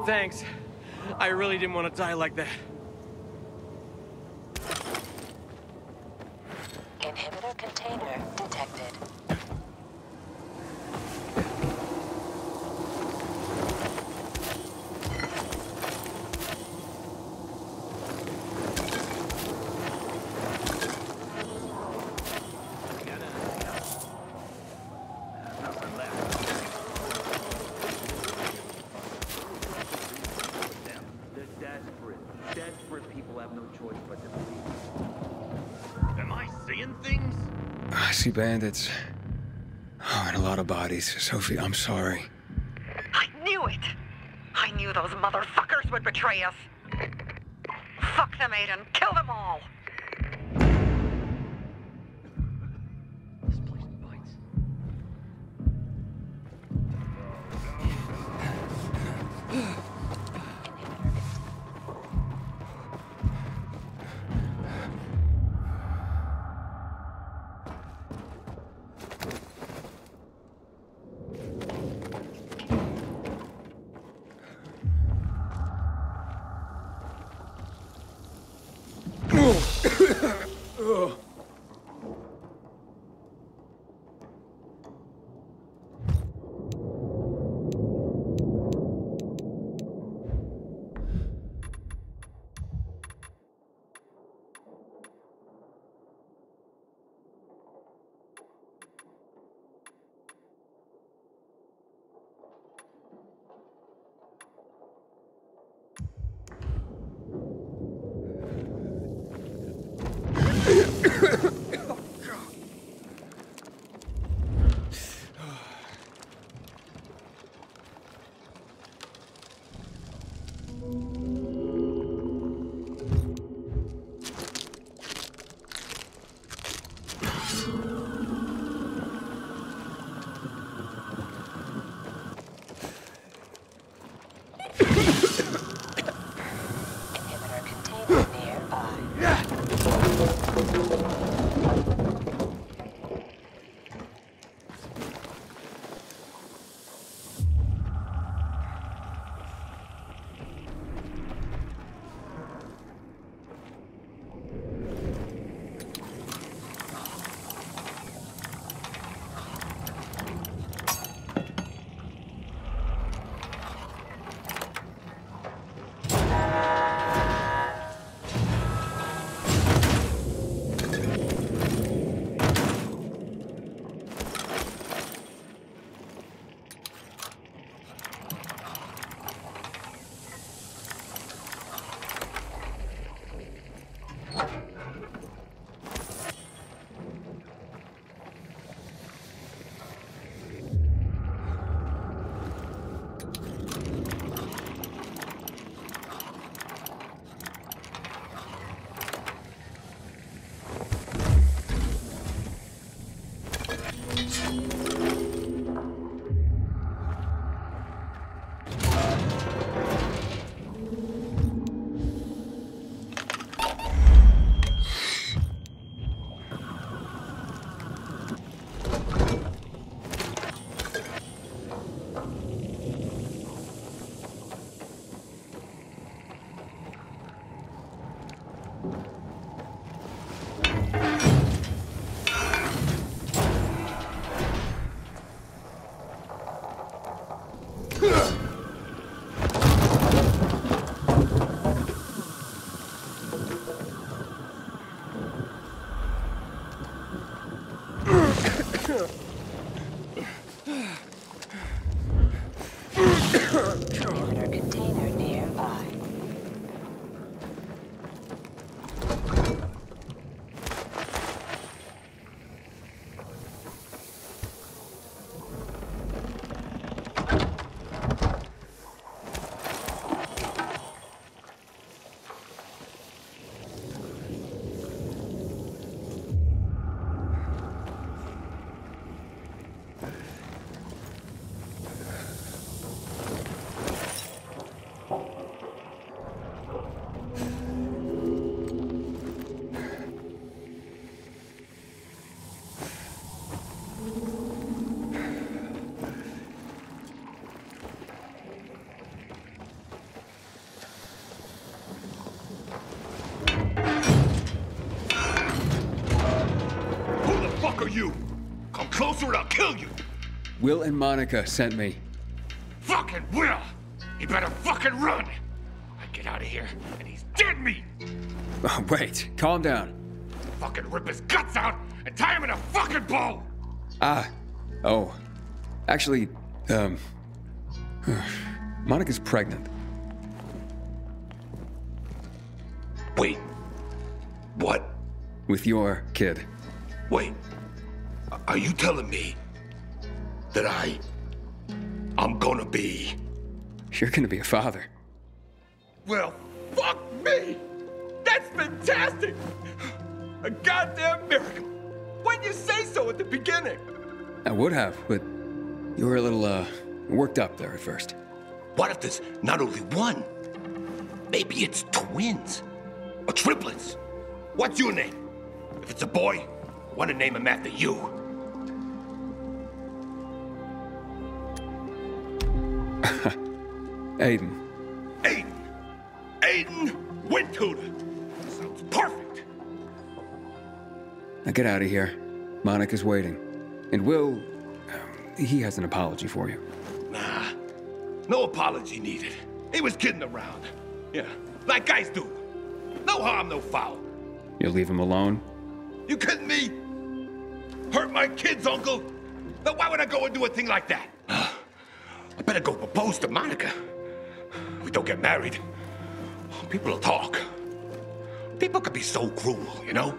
Thanks. I really didn't want to die like that. Inhibitor container detected. Desperate people have no choice but to believe. Am I seeing things? I see bandits. Oh, and a lot of bodies. Sophie, I'm sorry. I knew it! I knew those motherfuckers would betray us! Fuck them, Aiden! Kill them all! This place bites. Inhibitor container nearby. Inhibitor container nearby. Will and Monica sent me. Fucking Will! He better fucking run! I get out of here, and he's dead meat! Oh, wait, calm down. Fucking rip his guts out and tie him in a fucking bowl! Oh. Actually, Monica's pregnant. Wait. What? With your kid. Wait. Are you telling me that I'm gonna be... You're gonna be a father. Well, fuck me! That's fantastic! A goddamn miracle! Why'd you say so at the beginning? I would have, but you were a little, worked up there at first. What if there's not only one? Maybe it's twins. Or triplets. What's your name? If it's a boy, I want to name him after you. Aiden. Aiden Windtutor. Sounds perfect. Now get out of here. Monica's waiting. And Will, he has an apology for you. Nah, no apology needed. He was kidding around. Yeah, like guys do. No harm, no foul. You'll leave him alone? You kidding me? Hurt my kids, Uncle? Now why would I go and do a thing like that? I better go propose to Monica. If we don't get married, people will talk. People could be so cruel, you know?